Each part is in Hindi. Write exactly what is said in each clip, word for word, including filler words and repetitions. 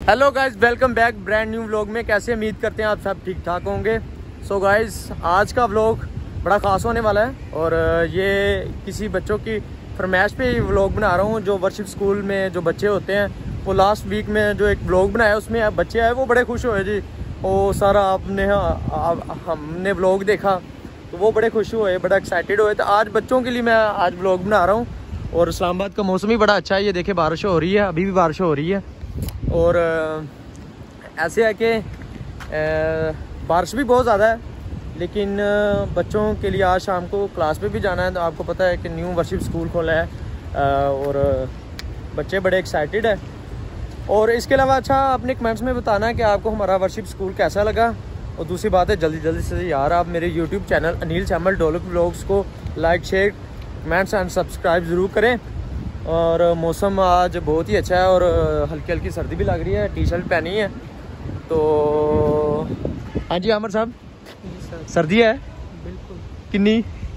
Hello guys, welcome back brand new vlog में। कैसे उम्मीद करते हैं आप सब ठीक ठाक होंगे। सो so गाइस, आज का व्लॉग बड़ा ख़ास होने वाला है और ये किसी बच्चों की फरमाइश पे ही व्लॉग बना रहा हूँ। जो वर्शिप स्कूल में जो बच्चे होते हैं, वो लास्ट वीक में जो एक व्लॉग बनाया उसमें बच्चे आए, वो बड़े खुश हुए जी। वो सारा आपने हमने व्लॉग देखा तो वो बड़े खुश हुए, बड़ा एक्साइटेड हुए। तो आज बच्चों के लिए मैं आज व्लॉग बना रहा हूँ। और इस्लामाबाद का मौसम ही बड़ा अच्छा है। ये देखे बारिश हो रही है, अभी भी बारिश हो रही है। और ऐसे है कि बारिश भी बहुत ज़्यादा है, लेकिन बच्चों के लिए आज शाम को क्लास पे भी जाना है। तो आपको पता है कि न्यू वर्शिप स्कूल खोला है और बच्चे बड़े एक्साइटेड है। और इसके अलावा अच्छा, अपने कमेंट्स में बताना है कि आपको हमारा वर्शिप स्कूल कैसा लगा। और दूसरी बात है, जल्दी जल्दी से यार आप मेरे YouTube channel Anil Chaimal Dholak vlogs को like share comments and subscribe ज़रूर करें। और मौसम आज बहुत ही अच्छा है और हल्की हल्की सर्दी भी लग रही है, टी शर्ट पहनी है। तो हाँ जी आमिर साहब, सर्दी है बिल्कुल किन्नी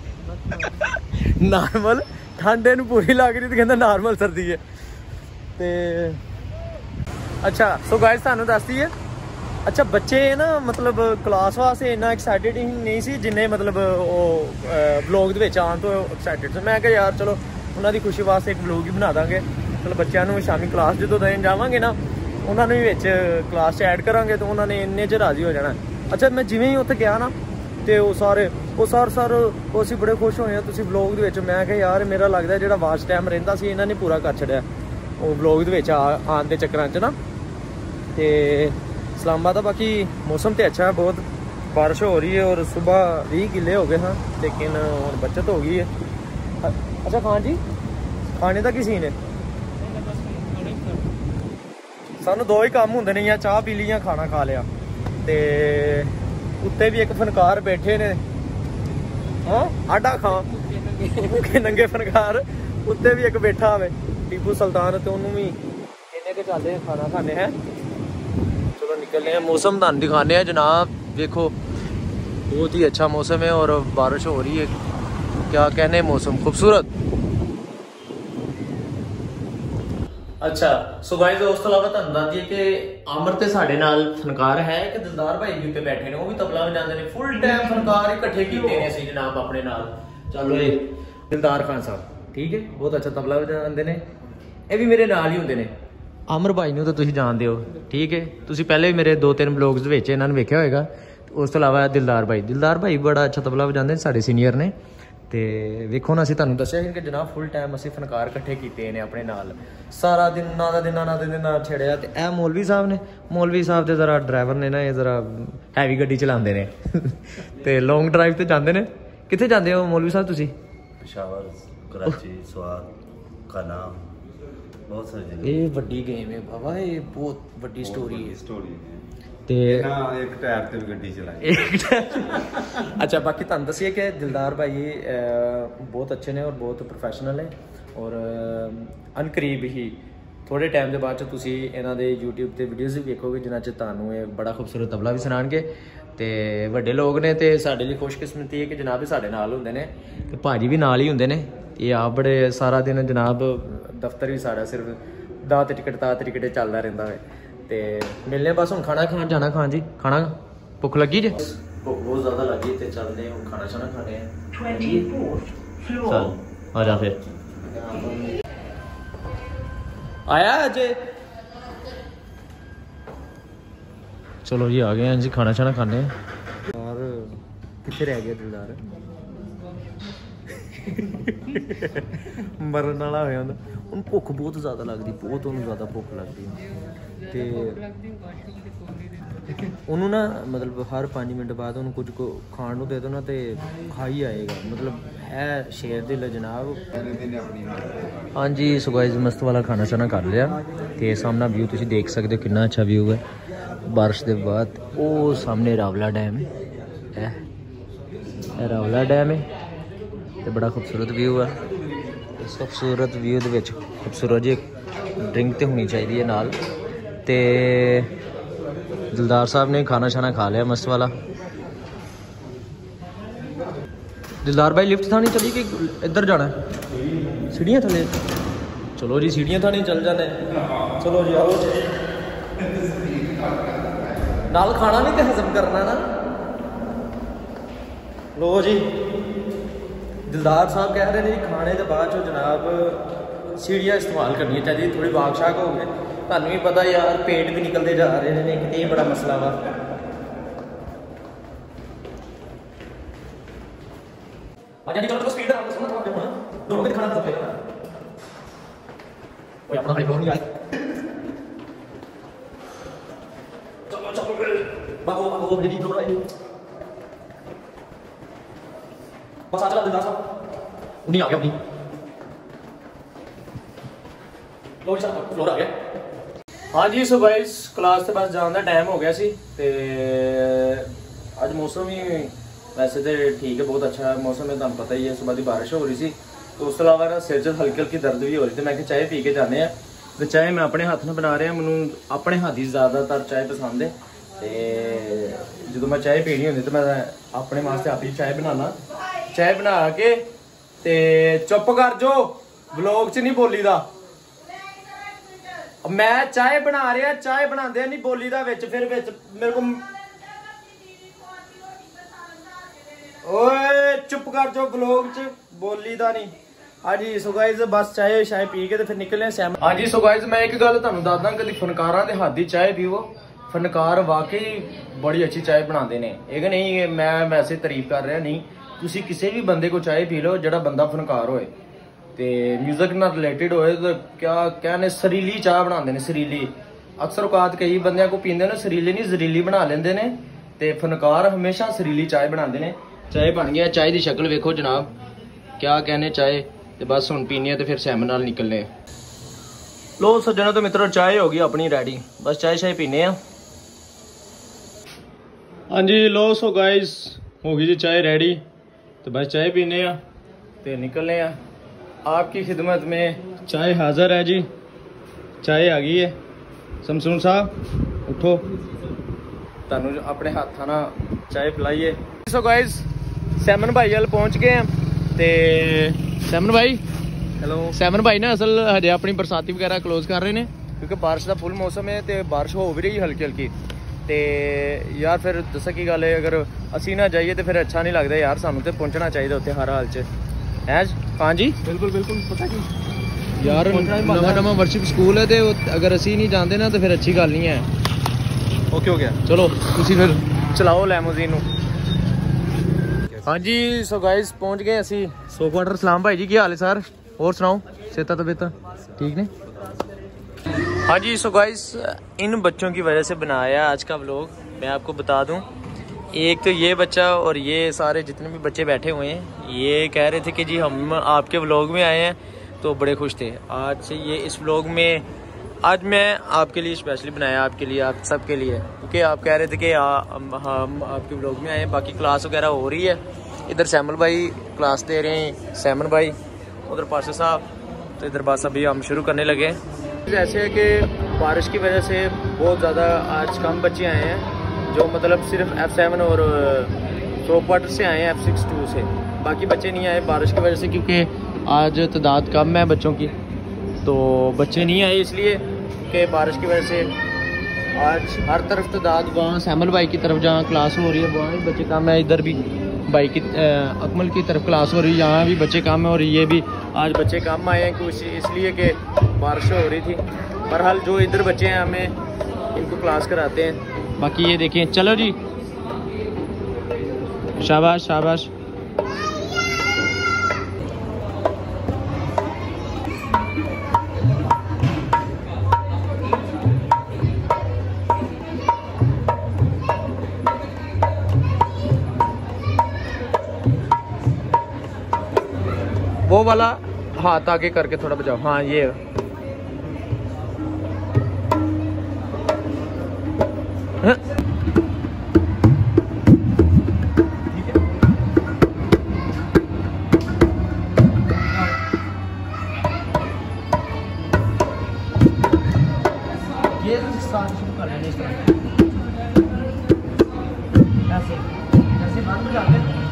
नॉर्मल ठंड इन पूरी लग रही, तो कहता नॉर्मल सर्दी है। तो अच्छा सो गाइस, सानू दसदी है। अच्छा बच्चे ना मतलब क्लास वास्ते इन्ना एक्साइटेड ही नहीं सी जिन्ने मतलब व्लॉग दे आने तो एक्साइटेड से। मैं कहा यार चलो उन्होंने खुशी वास्ते एक व्लॉग ही बना देंगे। चलो बच्चों शामी क्लास जो देन जावांगे ना, उन्होंने भी विच क्लास च ऐड करांगे तो उन्होंने इन्ने च राजी हो जाना। अच्छा मैं जिवें ही उत्थे गया ना, तो वो सारे वो सर सर वो असीं बड़े खुश होए तुसीं व्लॉग दे विच। मैं कहा यार मेरा लगदा जिहड़ा वाच टाइम रहिंदा सी इन्होंने पूरा कर छड्या वो व्लॉग दे विच आने दे चक्करां च ना। ते इस्लामाबाद का बाकी मौसम तो अच्छा है, बहुत बारिश हो रही है और सुबह भी किले हो गए हाँ, लेकिन और बचत हो गई है। अच्छा खान जी, खाने का की सीन है? सानू दो ही काम होंदे ने, या चाह पी ली या खाना खा लिया। ते उत्ते भी एक फनकार बैठे ने, हाँ आडा खां भूखे नंगे फनकार, उत्ते भी एक बैठा है टीपू सुल्तान, तो उन्होंने भी इन्हें के चलते खाना खाने हैं। चलो निकलने हैं, मौसम तुहानू दिखाने हैं जनाब। देखो बहुत ही अच्छा मौसम है और बारिश हो रही है, क्या कहने, मौसम खूबसूरत। अच्छा सो गाइस, दोस्तों अलावा तुहानू दस दईए कि आमर ते साडे नाल फनकार है कि दिलदार भाई भी उत्ते बैठे ने, वो भी तबला वजांदे ने। फुल टाइम फनकार इकट्ठे कीते ने असीं जनाब अपने नाल। चलो ये दिलदार खान साहब ठीक है, बहुत अच्छा तबला वजांदे ने। ये भी मेरे नाल ही हुंदे ने। आमर भाई नूं तां तुसीं जाणदे हो ठीक है, तुसीं पहले भी मेरे दो तीन ब्लॉग्स विच इन्हां नूं वेखिया होएगा। उस तो अलावा दिलदार भाई दिलदार भाई बड़ा अच्छा तबला वजांदे ने, साडे सीनियर ने। तो वेखो ना, असीं तुहानूं दस्सिया कि जनाब फुल टाइम असीं फनकार इकट्ठे कीते ने अपने नाल। सारा दिन ना दा दिन ना दिन ना छेड़िया। तो यह मौलवी साहब ने, मौलवी साहब दे जरा ड्राइवर ने ना, ये जरा हैवी गड्डी चलाते हैं तो लॉन्ग ड्राइव तो जाते हैं। कित्थे जाते हो मौलवी साहब तुसीं? पेशावर, कराची, स्वाद, कना, बहुत सारी जगह। ये वड्डी गेम है बाबा, ये बहुत वड्डी स्टोरी है। स्टोरी है ते एक टायर ते गड्डी चलाई। अच्छा बाकी तुहानू दस्सिए कि दिलदार भाई बहुत अच्छे ने और बहुत प्रोफैशनल है। और अनकरीब ही थोड़े टाइम के बाद तुसीं इन्हां दे यूट्यूब ते वीडियोज़ भी वेखोगे जिन्हां च तुहानू एक बड़ा खूबसूरत तबला भी सुनाणगे। ते वड्डे लोग ने, ते साडे लिए खुशकिस्मती है कि जनाब साडे नाल हुंदे ने, ते भाजी भी नाल ही हुंदे ने। ये आप बड़े सारा दिन जनाब दफ्तर भी सारा सिर्फ दा ते टिकट दा ते टिकट चलदा रहिंदा है। ते मिलने बस हुण खाना खान जाना। खान जी खाना भुख लगी जे? भुख बहुत ज़्यादा लगी, तो चलते हैं खाना शाना खाने हैं। चल आ जा फिर। आया अजय? चलो जी आ गए हैं जी, खाना शाना खाने हैं। यार कितने रह गया दिलदार? मरन वाला होया हुंदा। उन भुख बहुत ज़्यादा लगती, बहुत उन्होंने ज़्यादा भुख लगती ते उन्होंने ना मतलब हर पाँच मिनट बाद उन्होंने कुछ को खाण नूं दे दो ना, तो खा ही आएगा। मतलब है शेर दिल जनाब। हाँ जी सो गाइस, मस्त वाला खाना शाना कर लिया। तो सामना व्यू तुसीं देख सकते हो, कितना अच्छा व्यू है बारिश के बाद। वो सामने रावला डैम है, रावला डैम है, तो बड़ा खूबसूरत व्यू है। इस खूबसूरत व्यू दे विच खूबसूरत जी ड्रिंक तो होनी चाहिए नाल। ते दिलदार साहब ने खाना शाना खा लिया मस्त वाला। दिलदार भाई लिफ्ट थानी चली कि इधर जाना है? सीढ़ियाँ थले? चलो जी सीढ़ियाँ थानी चल जाने। चलो जी आओ। नाल खाना भी तो हजम करना ना। लो जी दिलदार साहब कह रहे हैं जी खाने के बाद चो जनाब सीढ़ियाँ इस्तेमाल करनी चाहिए, थोड़ी वाक शाक हो गए। तुहानू भी पता यार पेट भी निकलते जा रहे हैं, एक ये बड़ा मसला वा। अच्छा जी चलो स्पीड दोनों को खाना खत्म करेगा। ओए अपना खाली नहीं आए। चलो चलो बाबू बाबू रेडी हो रहा है। बस आ चला दिलदार साहब नहीं आ गया अपनी लो जी साहब फ्लोर आ गया। हाँ जी सो गाइस क्लास से बस जाने का टाइम हो गया सी ते अज मौसम ही वैसे तो ठीक है, बहुत अच्छा मौसम है, तुम पता ही है। सुबह की बारिश हो रही थी तो उस अलावा ना सिर च हल्की हल्की दर्द भी हो रही थी। मैं चाय पी के जाने तो चाय मैं अपने हाथ में बना रहा, मैनू अपने हाथ ही ज़्यादातर चाय पसंद है। तो जो मैं चाय पीनी होती तो मैं अपने वास्ते आप ही चाय बनाना, चाय बना के ते चुप कर जो व्लॉग च नहीं बोली दा। मैं चाय बना रहा, चाय बनाते नहीं बोली दा विच, फिर विच मेरे को ओए चुप कर जो व्लॉग च बोली दा नहीं। हाँ जी सो गाइस बस चाय शाय पी के तो फिर निकले सैम। हाँ जी सो गाइस मैं एक गल तुहानू दसदा, कदी फनकारां दे हाथ दी चाय पीवो, फनकार वाकई बड़ी अच्छी चाय बनाते हैं। एक नहीं मैं वैसे तारीफ कर रहा नहीं, तुसी किसी भी बंदे को चाय पी लो जिहड़ा बंदा फनकार होए ते म्यूजिक नाल रिलेटेड होए तो क्या कहने सरीली चाह बनाते हैं, सरीली। अक्सर औकात कई बंदियां को पींदे ने सरीली नहीं जरीली बना लेंदे ने, ते फनकार हमेशा सरीली चाय बनाते हैं। चाय बन गया, चाय की शक्ल वेखो जनाब, क्या कहने चाय ते बस हुण पीनी है तो फिर सैम नाल निकलने। लो सज्जनों तो मित्रों चाय हो गई अपनी रेडी, बस चाय शाय पीने। हाँ जी लो सो गाइस हो गई जी चाय रेडी, तो बस चाय पीने ते निकलने आ। आपकी खिदमत में चाय हाज़िर है जी, चाय आ गई है। शमसून साहब उठो, तुहानू अपने हाथों ना चाय पिलाइए। सो गाइस सैमन भाई वाल पहुँच गए हैं ते सैमन भाई हेलो। सैमन भाई ना असल हजे अपनी बरसाती वगैरह क्लोज कर रहे हैं क्योंकि बारिश का फुल मौसम है तो बारिश हो भी रही हल्की हल्की। तो यार फिर दसा की गल है, अगर असी ना जाइए तो फिर अच्छा नहीं लगता यार, सानू तो पहुँचना चाहिए उत्थे हर हाल च है। हाँ जी बिल्कुल बिल्कुल पता की यार नवा नवा वर्शिप स्कूल है तो अगर असी नहीं जाते ना तो फिर अच्छी गल नहीं है। ओके हो गया चलो तुसी फिर चलाओ लैमोजीन। हाँ जी सो गाइस पहुंच गए असी सो क्वार्टर। सलाम भाई जी की हाल है सर, और सुनाओ सेहत तबीयत ठीक ने? हाँ जी सो गाइस इन बच्चों की वजह से बनाया आज का व्लॉग। मैं आपको बता दूं, एक तो ये बच्चा और ये सारे जितने भी बच्चे बैठे हुए हैं, ये कह रहे थे कि जी हम आपके व्लॉग में आए हैं तो बड़े खुश थे। आज से ये इस व्लॉग में आज मैं आपके लिए स्पेशली बनाया, आपके लिए आप सब के लिए, क्योंकि आप कह रहे थे कि हम हम आपके व्लॉग में आए हैं। बाकी क्लास वगैरह हो रही है, इधर सैमल भाई क्लास दे रहे हैं, सैमन भाई उधर पाशा साहब, तो इधर बस अभी हम शुरू करने लगे। जैसे है कि बारिश की वजह से बहुत ज़्यादा आज कम बच्चे आए हैं, जो मतलब सिर्फ एफ सेवन और सो क्वार्टर से आए हैं, एफ सिक्स टू से। बाकी बच्चे नहीं आए बारिश की वजह से, क्योंकि आज तादाद कम है बच्चों की, तो बच्चे नहीं आए इसलिए कि बारिश की वजह से आज हर तरफ तादाद, वहाँ सैमल भाई की तरफ जहाँ क्लास हो रही है वहाँ भी बच्चे कम है, इधर भी भाई की अकमल की तरफ क्लास हो रही है यहाँ भी बच्चे कम है, और ये भी आज बच्चे कम आए हैं कुछ इसलिए कि बारिश हो रही थी। बहरहाल जो इधर बच्चे हैं हमें इनको क्लास कराते हैं। बाकी ये देखें, चलो जी शाबाश शाबाश। वो वाला हाथ आगे करके थोड़ा बजाओ, हाँ ये हाँ? ये शुरू कर लेंगे इस तरह ऐसे ऐसे बंद हो जाते हैं।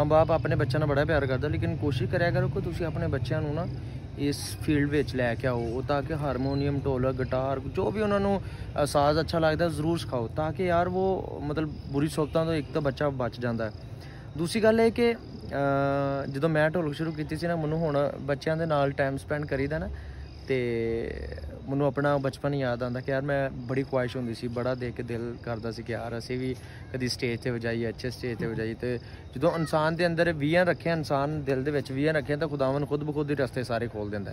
ਬਾਪ ਆਪਣੇ ਬੱਚਿਆਂ ਨਾਲ ਬੜਾ ਪਿਆਰ ਕਰਦਾ, ਲੇਕਿਨ ਕੋਸ਼ਿਸ਼ ਕਰਿਆ ਕਰੋ ਕਿ ਤੁਸੀਂ ਆਪਣੇ ਬੱਚਿਆਂ ਨੂੰ ਨਾ ਇਸ ਫੀਲਡ ਵਿੱਚ ਲੈ ਕੇ ਆਓ, ਤਾਂ ਕਿ ਹਾਰਮੋਨੀਅਮ, ਢੋਲਕ, ਗਿਟਾਰ, ਜੋ ਵੀ ਉਹਨਾਂ ਨੂੰ ਸਾਜ਼ ਅੱਛਾ ਲੱਗਦਾ ਜ਼ਰੂਰ ਸਿਖਾਓ, ਤਾਂ ਕਿ ਯਾਰ ਉਹ ਮਤਲਬ ਬੁਰੀ ਸੋਬਤਾਂ ਤੋਂ ਇੱਕ ਤਾਂ ਬੱਚਾ ਬਚ ਜਾਂਦਾ। ਦੂਸਰੀ ਗੱਲ ਇਹ ਕਿ ਜਦੋਂ ਮੈਂ ਢੋਲਕ ਸ਼ੁਰੂ ਕੀਤੀ ਸੀ ਨਾ, ਮੈਨੂੰ ਹੁਣ ਬੱਚਿਆਂ ਦੇ ਨਾਲ ਟਾਈਮ ਸਪੈਂਡ ਕਰੀਦਾ ਨਾ, ਤੇ ਮੈਨੂੰ ਆਪਣਾ ਬਚਪਨ ਯਾਦ ਆਉਂਦਾ ਕਿ ਯਾਰ ਮੈਂ ਬੜੀ ਖੁਆਇਸ਼ ਹੁੰਦੀ ਸੀ, ਬੜਾ ਦੇਖ ਕੇ ਦਿਲ ਕਰਦਾ ਸੀ ਕਿ ਯਾਰ ਅਸੀਂ ਵੀ ਕਦੀ ਸਟੇਜ 'ਤੇ ਵਜਾਈਏ, ਅੱਛੇ ਸਟੇਜ 'ਤੇ ਵਜਾਈਏ। ਤੇ ਜਦੋਂ ਇਨਸਾਨ ਦੇ ਅੰਦਰ ਵੀਆਂ ਰੱਖਿਆ, ਇਨਸਾਨ ਦਿਲ ਦੇ ਵਿੱਚ ਵੀਆਂ ਰੱਖਿਆ, ਤਾਂ ਖੁਦਾਵੰਦ ਖੁਦ ਬ ਖੁਦ ਹੀ ਰਸਤੇ ਸਾਰੇ ਖੋਲ੍ਹ ਦਿੰਦਾ।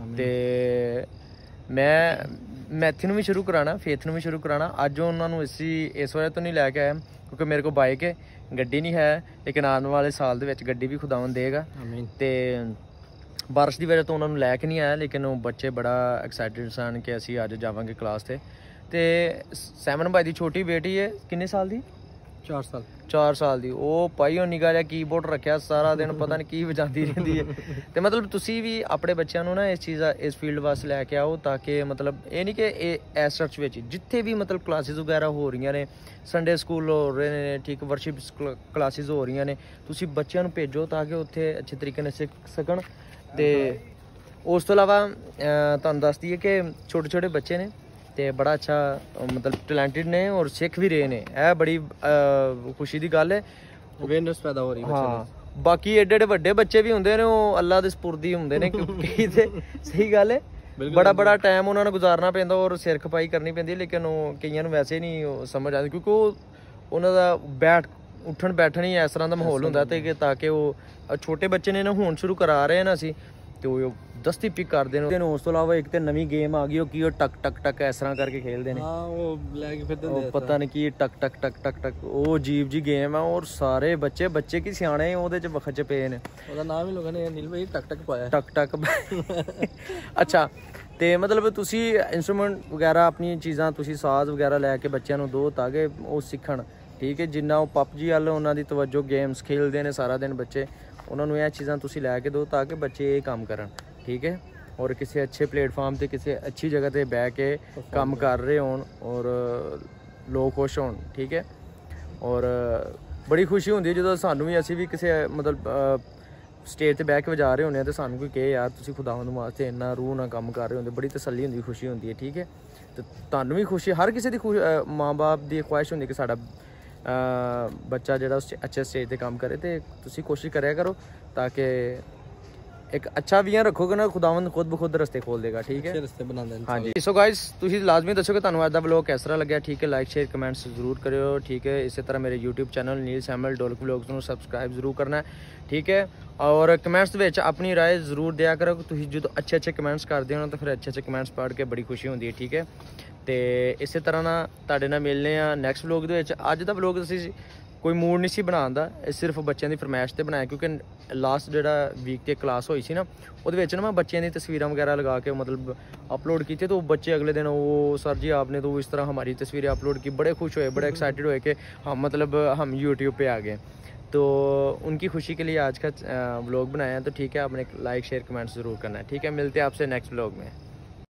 ਤੇ ਮੈਂ ਮੈਥੀ ਨੂੰ ਵੀ ਸ਼ੁਰੂ ਕਰਾਉਣਾ, ਫੇਥ ਨੂੰ ਵੀ ਸ਼ੁਰੂ ਕਰਾਉਣਾ। ਅੱਜ ਉਹਨਾਂ ਨੂੰ ਅਸੀਂ ਇਸ ਵਜ੍ਹਾ ਤੋਂ ਨਹੀਂ ਲੈ ਕੇ ਆਇਆ ਕਿਉਂਕਿ ਮੇਰੇ ਕੋਲ ਬਾਈਕ ਹੈ, ਗੱਡੀ ਨਹੀਂ ਹੈ, ਲੇਕਿਨ ਆਉਣ ਵਾਲੇ ਸਾਲ ਦੇ ਵਿੱਚ ਗੱਡੀ ਵੀ ਖੁਦਾਵੰਦ ਦੇਗਾ। ਤੇ ਬਾਰਿਸ਼ ਦੀ ਵਜ੍ਹਾ ਤੋਂ ਉਹਨਾਂ ਨੂੰ ਲੈ ਕੇ ਨਹੀਂ ਆਇਆ, ਲੇਕਿਨ ਉਹ ਬੱਚੇ ਬੜਾ ਐਕਸਾਈਟਿਡ ਸਨ ਕਿ ਅਸੀਂ ਅੱਜ ਜਾਵਾਂਗੇ ਕਲਾਸ 'ਤੇ। ਤੇ ਸੈਮਨ ਭਾਈ ਦੀ ਛੋਟੀ ਬੇਟੀ ਹੈ, ਕਿੰਨੇ ਸਾਲ ਦੀ? ਚਾਰ ਸਾਲ ਚਾਰ ਸਾਲ ਦੀ। ਉਹ ਪਾਈ ਉਹ ਨਿੱਘਾ ਜਿਹਾ ਕੀਬੋਰਡ ਰੱਖਿਆ, ਸਾਰਾ ਦਿਨ ਪਤਾ ਨਹੀਂ ਕੀ ਵਜਾਉਂਦੀ ਰਹਿੰਦੀ ਹੈ। ਤੇ ਮਤਲਬ ਤੁਸੀਂ ਵੀ ਆਪਣੇ ਬੱਚਿਆਂ ਨੂੰ ਨਾ ਇਸ ਚੀਜ਼ ਇਸ ਫੀਲਡ ਵਾਸਤੇ ਲੈ ਕੇ ਆਓ, ਤਾਂ ਕਿ ਮਤਲਬ ਇਹ ਨਹੀਂ ਕਿ ਇਹ ਇਸ ਚਰਚ ਵਿੱਚ ਜਿੱਥੇ ਵੀ ਮਤਲਬ ਕਲਾਸਿਸ ਵਗੈਰਾ ਹੋ ਰਹੀਆਂ ਨੇ, ਸੰਡੇ ਸਕੂਲ ਹੋ ਰਹੇ ਨੇ, ਠੀਕ, ਵਰਸ਼ਿਪ ਕਲਾਸਿਸ ਹੋ ਰਹੀਆਂ ਨੇ, ਤੁਸੀਂ ਬੱਚਿਆਂ ਨੂੰ ਭੇਜੋ ਤਾਂ ਕਿ ਉੱਥੇ ਅੱਛੇ ਤਰੀਕੇ ਨਾਲ ਸਿੱਖ ਸਕਣ। ਤੇ ਉਸ ਤੋਂ ਇਲਾਵਾ ਤੁਹਾਨੂੰ ਦੱਸ ਦਈਏ ਕਿ ਛੋਟੇ ਛੋਟੇ ਬੱਚੇ ਨੇ ਤੇ ਬੜਾ ਅੱਛਾ ਮਤਲਬ ਟੈਲੈਂਟਡ ਨੇ ਔਰ ਸਿੱਖ ਵੀ ਰਹੇ ਨੇ, ਇਹ ਬੜੀ ਖੁਸ਼ੀ ਦੀ ਗੱਲ ਹੈ, ਅਵੇਅਰਨੈਸ ਪੈਦਾ ਹੋ ਰਹੀ ਹੈ। ਹਾਂ, ਬਾਕੀ ਏਡੇ ਏਡੇ ਵੱਡੇ ਬੱਚੇ ਵੀ ਹੁੰਦੇ ਨੇ, ਉਹ ਅੱਲਾ ਦੇ ਸਪੁਰਦੀ ਹੁੰਦੇ ਨੇ ਕਿਉਂਕਿ ਤੇ ਸਹੀ ਗੱਲ ਹੈ, ਬੜਾ ਬੜਾ ਟਾਈਮ ਉਹਨਾਂ ਨੂੰ ਗੁਜ਼ਾਰਨਾ ਪੈਂਦਾ ਔਰ ਸਿਰ ਖਪਾਈ ਕਰਨੀ ਪੈਂਦੀ, ਲੇਕਿਨ ਉਹ ਕਈਆਂ ਨੂੰ ਵੈਸੇ ਨਹੀਂ ਸਮਝ ਆਉਂਦੀ ਕਿਉਂਕਿ ਉਹ ਉਹਨਾਂ ਦਾ ਬੈਠ ਉੱਠਣ ਬੈਠਣ ਹੀ ਇਸ ਤਰ੍ਹਾਂ ਦਾ ਮਾਹੌਲ ਹੁੰਦਾ। ਤੇ ਤਾਂ ਕਿ ਉਹ ਛੋਟੇ ਬੱਚੇ ਨੇ ਨਾ ਹੁਣ ਸ਼ੁਰੂ ਕਰਾ ਰਹੇ ਨਾ ਅਸੀਂ, ਤੇ ਉਹ ਦਸਤੀ ਪਿਕ ਕਰਦੇ ਨੇ। ਉਸ ਤੋਂ ਇਲਾਵਾ ਇੱਕ ਤੇ ਨਵੀਂ ਗੇਮ ਆ ਗਈ, ਉਹ ਕੀ ਉਹ ਟਕ ਟਕ ਟਕ ਇਸ ਤਰ੍ਹਾਂ ਕਰਕੇ ਖੇਲਦੇ ਨੇ। ਹਾਂ, ਉਹ ਲੈ ਕੇ ਫਿਰਦੇ ਨੇ, ਪਤਾ ਨਹੀਂ ਕੀ ਟਕ ਟਕ ਟਕ ਟਕ ਟਕ, ਉਹ ਅਜੀਬ ਜੀ ਗੇਮ ਹੈ ਔਰ ਸਾਰੇ ਬੱਚੇ ਬੱਚੇ ਕੀ ਸਿਆਣੇ ਉਹਦੇ 'ਚ ਵਖਚ ਪਏ ਨੇ। ਉਹਦਾ ਨਾਮ ਹੀ ਲੋਕਾਂ ਨੇ ਨੀਲ ਭਾਈ ਟਕ ਟਕ ਪਾਇਆ, ਟਕ ਟਕ। ਅੱਛਾ, ਤੇ ਮਤਲਬ ਤੁਸੀਂ ਇੰਸਟਰੂਮੈਂਟ ਵਗੈਰਾ ਆਪਣੀਆਂ ਚੀਜ਼ਾਂ ਤੁਸੀਂ ਸਾਜ਼ ਵਗੈਰਾ ਲੈ ਕੇ ਬੱਚਿਆਂ ਨੂੰ ਦਿਓ ਤਾਂ ਕਿ ਉਹ ਸਿੱਖਣ, ਠੀਕ ਹੈ। ਜਿੰਨਾ ਉਹ ਪਬਜੀ ਵੱਲ ਉਹਨਾਂ ਦੀ ਤਵੱਜੋ, ਗੇਮਸ ਖੇਲਦੇ ਨੇ ਸਾਰਾ ਦਿਨ ਬੱਚੇ, ਉਹਨਾਂ ਨੂੰ ਇਹ ਚੀਜ਼ਾਂ ਤੁਸੀਂ ਲੈ ਕੇ ਦਿਓ ਤਾਂ ਕਿ ਬੱਚੇ ਇਹ ਕੰਮ ਕਰਨ, ਠੀਕ ਹੈ। ਔਰ ਕਿਸੇ ਅੱਛੇ ਪਲੇਟਫਾਰਮ 'ਤੇ ਕਿਸੇ ਅੱਛੀ ਜਗ੍ਹਾ 'ਤੇ ਬਹਿ ਕੇ ਕੰਮ ਕਰ ਰਹੇ ਹੋਣ ਔਰ ਲੋਕ ਖੁਸ਼ ਹੋਣ, ਠੀਕ ਹੈ। ਔਰ ਬੜੀ ਖੁਸ਼ੀ ਹੁੰਦੀ ਹੈ ਜਦੋਂ ਸਾਨੂੰ ਵੀ, ਅਸੀਂ ਵੀ ਕਿਸੇ ਮਤਲਬ ਸਟੇਜ 'ਤੇ ਬਹਿ ਕੇ ਵਜਾ ਰਹੇ ਹੁੰਦੇ ਹਾਂ ਤੇ ਸਾਨੂੰ ਕੋਈ ਕਹੇ ਯਾਰ ਤੁਸੀਂ ਖੁਦਾਵੰਦ ਵਾਸਤੇ ਇੰਨਾ ਰੂਹ ਨਾਲ ਕੰਮ ਕਰ ਰਹੇ ਹੁੰਦੇ, ਬੜੀ ਤਸੱਲੀ ਹੁੰਦੀ, ਖੁਸ਼ੀ ਹੁੰਦੀ ਹੈ, ਠੀਕ ਹੈ। ਤੇ ਤੁਹਾਨੂੰ ਵੀ ਖੁਸ਼ੀ, ਹਰ ਕਿਸੇ ਦੀ ਖੁਸ਼ ਮਾਂ ਬਾਪ ਦੀ ਖੁਆਇਸ਼ ਹੁੰਦੀ ਕਿ ਸਾਡਾ ਬੱਚਾ ਜਿਹੜਾ ਉਸ ਅੱਛੇ ਸਟੇਜ 'ਤੇ ਕੰਮ ਕਰੇ। ਤੇ ਤੁਸੀਂ ਕੋਸ਼ਿਸ਼ ਕਰਿਆ ਕਰੋ ਤਾਂ ਕਿ ਇੱਕ ਅੱਛਾ ਵੀਆਂ ਰੱਖੋਗੇ ਨਾ, ਖੁਦਾਵੰਦ ਖੁਦ ਬ ਖੁਦ ਰਸਤੇ ਖੋਲ ਦੇਗਾ, ਠੀਕ ਹੈ, ਰਸਤੇ ਬਣਾ ਦੇਣਾ। ਹਾਂਜੀ, ਸੋ ਗਾਇਸ ਤੁਸੀਂ ਲਾਜ਼ਮੀ ਦੱਸੋ ਕਿ ਤੁਹਾਨੂੰ ਅੱਜ ਦਾ ਵਲੌਗ ਕਿਸ ਤਰ੍ਹਾਂ ਲੱਗਿਆ, ਠੀਕ ਹੈ। ਲਾਈਕ ਸ਼ੇਅਰ ਕਮੈਂਟਸ ਜ਼ਰੂਰ ਕਰਿਓ, ਠੀਕ ਹੈ। ਇਸੇ ਤਰ੍ਹਾਂ ਮੇਰੇ YouTube channel Neil Samuel Dholak vlogs ਨੂੰ ਸਬਸਕ੍ਰਾਈਬ ਜ਼ਰੂਰ ਕਰਨਾ, ਠੀਕ ਹੈ। ਔਰ ਕਮੈਂਟਸ ਵਿੱਚ ਆਪਣੀ ਰਾਏ ਜ਼ਰੂਰ ਦਿਆ ਕਰੋ, ਤੁਸੀਂ ਜਦੋਂ ਅੱਛੇ ਅੱਛੇ ਕਮੈਂਟਸ ਕਰਦੇ ਹੋ ਨਾ ਤਾਂ ਫਿਰ ਅੱਛੇ ਅੱਛੇ ਕਮੈਂਟਸ ਪੜ੍ਹ ਕੇ ਬੜੀ ਖੁਸ਼ੀ ਹੁੰਦੀ ਹੈ, ਠੀਕ ਹੈ। ਤੇ ਇਸੇ ਤਰ੍ਹਾਂ ਨਾਲ ਤੁਹਾਡੇ ਨਾਲ ਮਿਲਨੇ ਆ ਨੈਕਸਟ ਵਲੌਗ ਦੇ ਵਿੱਚ। ਅੱਜ ਦਾ ਵਲੌਗ ਅਸੀਂ ਕੋਈ ਮੂਡ ਨਹੀਂ ਸੀ ਬਣਾਉਣ ਦਾ, ਇਹ ਸਿਰਫ ਬੱਚਿਆਂ ਦੀ ਫਰਮਾਇਸ਼ ਤੇ ਬਣਾਇਆ ਕਿਉਂਕਿ ਲਾਸਟ ਜਿਹੜਾ ਵੀਕ ਤੇ ਕਲਾਸ ਹੋਈ ਸੀ ਨਾ, ਉਹਦੇ ਵਿੱਚ ਨਾ ਮੈਂ ਬੱਚਿਆਂ ਦੀ ਤਸਵੀਰਾਂ ਵਗੈਰਾ ਲਗਾ ਕੇ मतलब अपलोड की थी। तो बच्चे अगले दिन वो सर जी आपने तो इस तरह हमारी तस्वीरें अपलोड की, बड़े खुश हुए, बड़े एक्साइटेड हुए कि हम मतलब हम यूट्यूब पे आ गए। तो उनकी खुशी के लिए आज का व्लॉग बनाया है। तो ठीक है, आपने लाइक शेयर कमेंट ज़रूर करना है, ठीक है। मिलते हैं आपसे नेक्स्ट व्लॉग में।